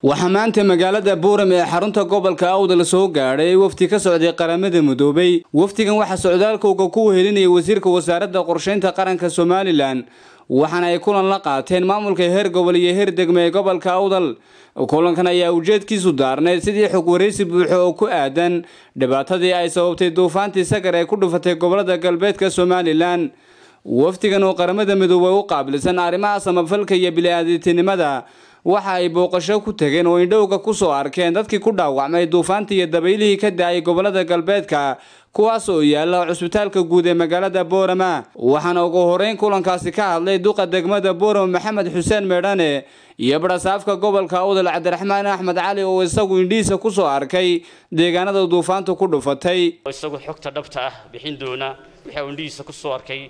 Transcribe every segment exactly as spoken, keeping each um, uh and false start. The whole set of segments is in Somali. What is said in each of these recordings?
waxaa maanta magaalada Boorame ee xarunta gobolka Awdal soo gaaray wafti ka socday qaramada midoobay. Waftigan waxa socdaalkooda ku helinayay wasiirka wasaaradda qorsheynta qaranka Somaliland waxaana ay kulan la qaateen maamulka heer gobol iyo heer degmo ee gobolka Awdal. kulankan ayaa ujeedkiisu daarneed sidii xog wareysi buuxo oo ku aadan dhibaatadii ay sababtay duufaantii Sagar ee ku dhufatay gobolada galbeedka Somaliland. waftigan oo qaramada midoobay u qaabilsan arrimaha samafalka iyo bini'aadantinimada waxa ay booqasho ku tageen oo indhowga ku soo arkeen dadkii ku dhaawacmay duufaantii iyo dabaylihii ka dhacay gobolada galbeedka kuwaas oo yaala cusbitaalka guud ee magaalada Boorama. waxaana ugu horeyn kulankaasi ka hadlay duqa degmada Boorama Maxamed Xuseen Meedhane iyo barasaafka gobolka Awdal Cabdiraxmaan Axmed Cali oo isagu indhiisa ku soo arkay deegaanada duufaantu ku dhufatay. isagu xogta dhabta ah bixin doona waxa uu indhiisa ku soo arkay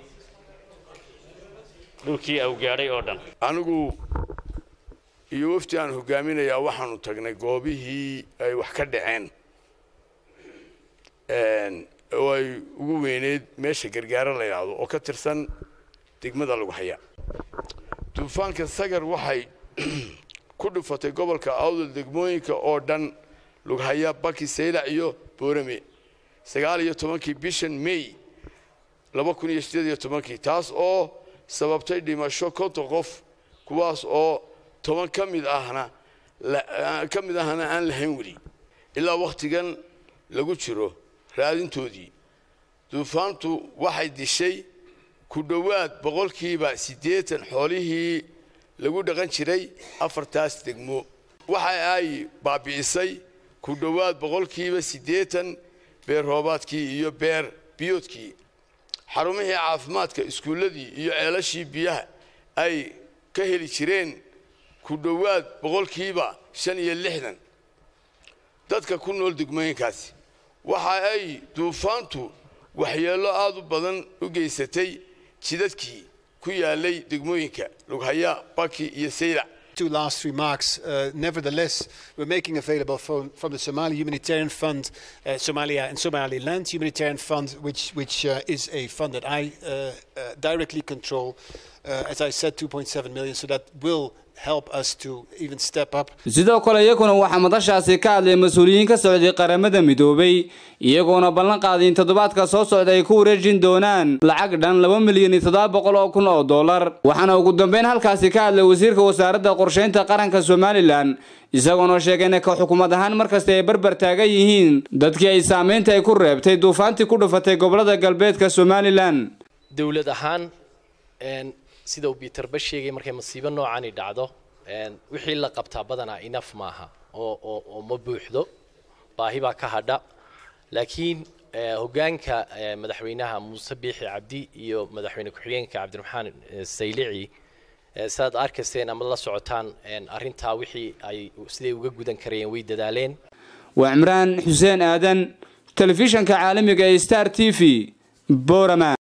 dhulkii uu gaaray oo dhan. anigu iyo wafti aan hogaaminayaa waxaanu tagnay goobihii ay wax ka dhaceen een oo ay ugu weyneed meesha gargaar la yiraahdo oo ka tirsan degmada lagu haya. duufaanka Sagar waxay ku dhufatay gobolka Awdal degmooyinka oo dhan lagu haya Baki Sayda iyo Boorame sagaal iyo tobankii bishan May laba kun iyo siddeed iyo tobankii taas oo sababtay dhimasho konton qof kuwaas oo toban ka mid ahna ka mid ahna aan lahayn wali ilaa waqtigan lagu jiro raadintoodii. duufaantu waxay dishay ku dhawaad boqolkiiba siddeetan xoolihii lagu dhaqan jiray afartaas degmo. waxa ay baabi'isay ku dhawaad boqolkiiba siddeetan beer roobaadkii iyo beer biyoodkii. xarumihii caafimaadka iskuuladii iyo ceelashii biyaha ay ka heli jireen ku dhawaad boqolkiiba shan iyo lixdan dadka ku nool degmooyinkaasi. waxa ay duufaantu waxyeello aad u badan u geysatay jidadkii ku yaalay degmooyinka Lughaya, Baki iyo Sayda. Two last remarks. Uh, nevertheless, we're making available from, from the Somali Humanitarian Fund, uh, Somalia and Somaliland Humanitarian Fund, which, which uh, is a fund that I uh, uh, directly control. Uh, as I said, two point seven million, so that will help us to even step up. sidoo kale iyaguna waxa madashaasi ka hadlay mas'uuliyiin ka socday qaramada midoobay iyagoona ballan qaaday in toddobaadka soo socda ay ku wareejin doonaan lacag dhan laba milyan iyo toddoba boqol oo kun oo dollar. waxaana ugu dambeyn halkaasi ka hadlay wasiirka wasaaradda qorsheynta qaranka Somaliland isagoona sheegay in ka xukuumad ahaan markasta ay barbar taagan yihiin dadkii ay saameynta ay ku reebtay duufaantii ku dhufatay gobolada galbeedka Somaliland. dawlad ahaan een sida uu Peter ba sheegay markay masiibo noocan ay dhacdo een wixii la qabtaa badanaa enough maaha oo oo oo ma buuxdo baahi baa ka hadha. laakiin hogaanka madaxweynaha Muuse Biixi Cabdi iyo madaxweyne ku-xigeenka Cabdiraxmaan Saylici saad arkayseen ama la socotaan een arinta wixii ay sidii uga gudan kareen way dadaaleen. waa Imraan Xuseen Aadan telefishanka caalamiga ee Star T V Boorama.